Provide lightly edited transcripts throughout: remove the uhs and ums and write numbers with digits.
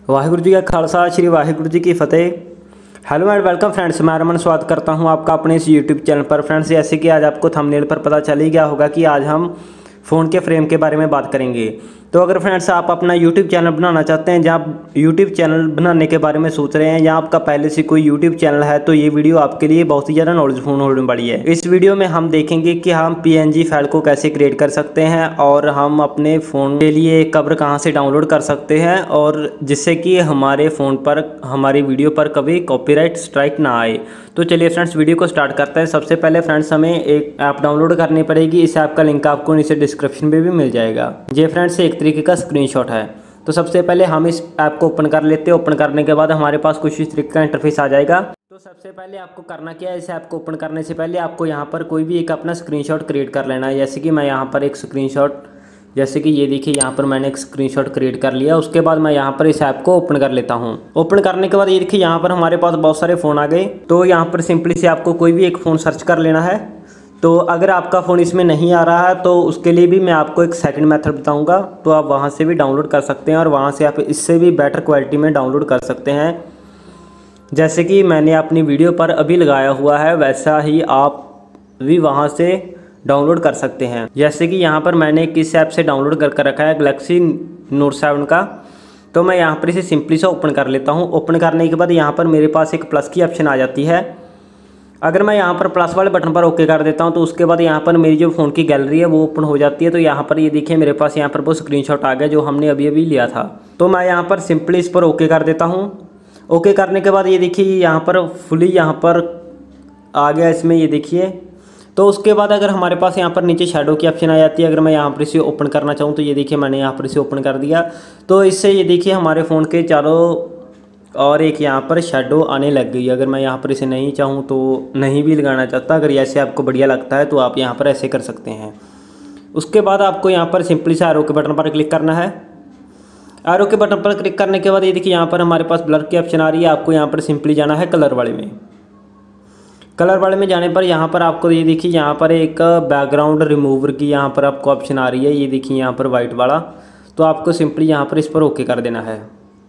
वाहिगुरु जी का खालसा श्री वाहिगुरु जी की फतेह। हेलो एंड वेलकम फ्रेंड्स, मैं रमन स्वागत करता हूं आपका अपने इस यूट्यूब चैनल पर। फ्रेंड्स, जैसे कि आज आपको थंबनेल पर पता चल ही गया होगा कि आज हम फ़ोन के फ्रेम के बारे में बात करेंगे। तो अगर फ्रेंड्स आप अपना यूट्यूब चैनल बनाना चाहते हैं, जहाँ यूट्यूब चैनल बनाने के बारे में सोच रहे हैं या आपका पहले से कोई यूट्यूब चैनल है, तो ये वीडियो आपके लिए बहुत ही ज़्यादा नॉलेजफुल होने वाली है। इस वीडियो में हम देखेंगे कि हम PNG फाइल को कैसे क्रिएट कर सकते हैं और हम अपने फ़ोन के लिए कवर कहाँ से डाउनलोड कर सकते हैं, और जिससे कि हमारे फ़ोन पर हमारी वीडियो पर कभी कॉपीराइट स्ट्राइक ना आए। तो चलिए फ्रेंड्स, वीडियो को स्टार्ट करते हैं। सबसे पहले फ्रेंड्स हमें एक ऐप डाउनलोड करनी पड़ेगी। इस ऐप का लिंक आपको नीचे डिस्क्रिप्शन में भी मिल जाएगा। ये फ्रेंड्स एक तरीके का स्क्रीनशॉट है। तो सबसे पहले हम इस ऐप को ओपन कर लेते हैं। ओपन करने के बाद हमारे पास कुछ इस तरीके का इंटरफेस आ जाएगा। तो सबसे पहले आपको करना क्या है, इस ऐप को ओपन करने से पहले आपको यहाँ पर कोई भी एक अपना स्क्रीनशॉट क्रिएट कर लेना है। जैसे कि मैं यहाँ पर एक स्क्रीनशॉट, जैसे कि ये देखिए यहाँ पर मैंने एक स्क्रीनशॉट क्रिएट कर लिया। उसके बाद मैं यहाँ पर इस ऐप को ओपन कर लेता हूँ। ओपन करने के बाद ये देखिए यहाँ पर हमारे पास बहुत सारे फ़ोन आ गए। तो यहाँ पर सिंपली से आपको कोई भी एक फ़ोन सर्च कर लेना है। तो अगर आपका फ़ोन इसमें नहीं आ रहा है तो उसके लिए भी मैं आपको एक सेकंड मेथड बताऊंगा। तो आप वहां से भी डाउनलोड कर सकते हैं और वहां से आप इससे भी बेटर क्वालिटी में डाउनलोड कर सकते हैं। जैसे कि मैंने अपनी वीडियो पर अभी लगाया हुआ है, वैसा ही आप भी वहां से डाउनलोड कर सकते हैं। जैसे कि यहाँ पर मैंने किस ऐप से डाउनलोड कर रखा है, गैलेक्सी नोट 7 का। तो मैं यहाँ पर इसे सिंपली से ओपन कर लेता हूँ। ओपन करने के बाद यहाँ पर मेरे पास एक प्लस की ऑप्शन आ जाती है। अगर मैं यहाँ पर प्लस वाले बटन पर ओके कर देता हूँ तो उसके बाद यहाँ पर मेरी जो फ़ोन की गैलरी है वो ओपन हो जाती है। तो यहाँ पर ये देखिए मेरे पास यहाँ पर वो स्क्रीनशॉट आ गया जो हमने अभी अभी लिया था। तो मैं यहाँ पर सिंपली इस पर ओके कर देता हूँ। ओके करने के बाद ये देखिए यहाँ पर फुली यहाँ पर आ गया इसमें, ये देखिए। तो उसके बाद अगर हमारे पास यहाँ पर नीचे शैडो की ऑप्शन आ जाती है। अगर मैं यहाँ पर इसे ओपन करना चाहूँ तो ये देखिए मैंने यहाँ पर इसे ओपन कर दिया। तो इससे ये देखिए हमारे फ़ोन के चारों और एक यहाँ पर शेडो आने लग गई। अगर मैं यहाँ पर इसे नहीं चाहूँ तो नहीं भी लगाना चाहता। अगर ऐसे आपको बढ़िया लगता है तो आप यहाँ पर ऐसे कर सकते हैं। उसके बाद आपको यहाँ पर सिंपली से एरो के बटन पर क्लिक करना है। एरो के बटन पर क्लिक करने के बाद ये देखिए यहाँ पर हमारे पास ब्लर की ऑप्शन आ रही है। आपको यहाँ पर सिंपली जाना है कलर वाले में। कलर वाले में जाने पर यहाँ पर आपको ये देखिए यहाँ पर एक बैकग्राउंड रिमूवर की यहाँ पर आपको ऑप्शन आ रही है। ये देखिए यहाँ पर वाइट वाला। तो आपको सिंपली यहाँ पर इस पर ओके कर देना है।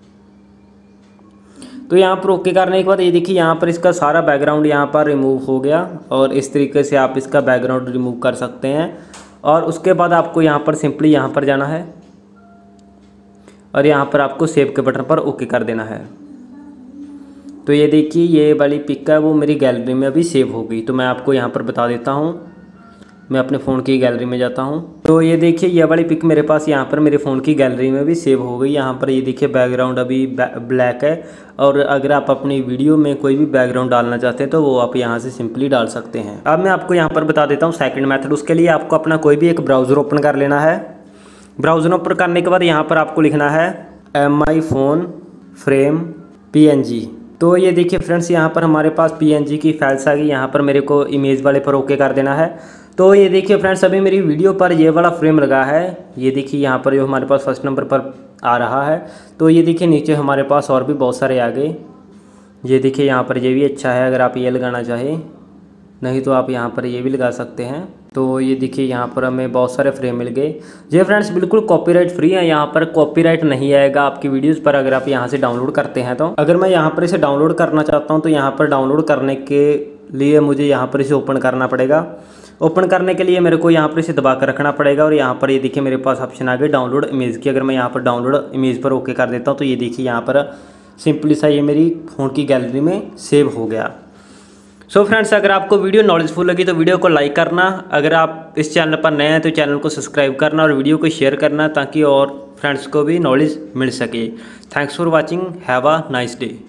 तो यहाँ पर ओके करने के बाद ये देखिए यहाँ पर इसका सारा बैकग्राउंड यहाँ पर रिमूव हो गया। और इस तरीके से आप इसका बैकग्राउंड रिमूव कर सकते हैं। और उसके बाद आपको यहाँ पर सिंपली यहाँ पर जाना है और यहाँ पर आपको सेव के बटन पर ओके कर देना है। तो ये देखिए ये वाली पिक है वो मेरी गैलरी में अभी सेव हो गई। तो मैं आपको यहाँ पर बता देता हूँ। मैं अपने फ़ोन की गैलरी में जाता हूँ। तो ये देखिए ये वाली पिक मेरे पास यहाँ पर मेरे फ़ोन की गैलरी में भी सेव हो गई। यहाँ पर ये देखिए बैकग्राउंड अभी ब्लैक है। और अगर आप अपनी वीडियो में कोई भी बैकग्राउंड डालना चाहते हैं तो वो आप यहाँ से सिंपली डाल सकते हैं। अब मैं आपको यहाँ पर बता देता हूँ सेकंड मेथड। उसके लिए आपको अपना कोई भी एक ब्राउज़र ओपन कर लेना है। ब्राउज़र ओपन करने के बाद यहाँ पर आपको लिखना है MI फ़ोन फ्रेम PNG। तो ये देखिए फ्रेंड्स यहाँ पर हमारे पास PNG की फाइल्स आ गई। यहाँ पर मेरे को इमेज वाले पर ओके कर देना है। तो ये देखिए फ्रेंड्स अभी मेरी वीडियो पर ये वाला फ्रेम लगा है। ये देखिए यहाँ पर जो हमारे पास फर्स्ट नंबर पर आ रहा है। तो ये देखिए नीचे हमारे पास और भी बहुत सारे आ गए। ये देखिए यहाँ पर ये भी अच्छा है, अगर आप ये लगाना चाहें। नहीं तो आप यहाँ पर ये भी लगा सकते हैं। तो ये देखिए यहाँ पर हमें बहुत सारे फ्रेम मिल गए। ये फ्रेंड्स बिल्कुल कॉपीराइट फ्री है। यहाँ पर कॉपीराइट नहीं आएगा आपकी वीडियोस पर अगर आप यहाँ से डाउनलोड करते हैं। तो अगर मैं यहाँ पर इसे डाउनलोड करना चाहता हूँ तो यहाँ पर डाउनलोड करने के लिए मुझे यहाँ पर इसे ओपन करना पड़ेगा। ओपन करने के लिए मेरे को यहाँ पर इसे दबा कर रखना पड़ेगा। और यहाँ पर ये देखिए मेरे पास ऑप्शन आ गई डाउनलोड इमेज की। अगर मैं यहाँ पर डाउनलोड इमेज पर ओके कर देता हूँ तो ये देखिए यहाँ पर सिंपली सा ये मेरी फ़ोन की गैलरी में सेव हो गया। सो फ्रेंड्स, अगर आपको वीडियो नॉलेजफुल लगी तो वीडियो को लाइक करना। अगर आप इस चैनल पर नए हैं तो चैनल को सब्सक्राइब करना और वीडियो को शेयर करना ताकि और फ्रेंड्स को भी नॉलेज मिल सके। Thanks for watching. Have a nice day.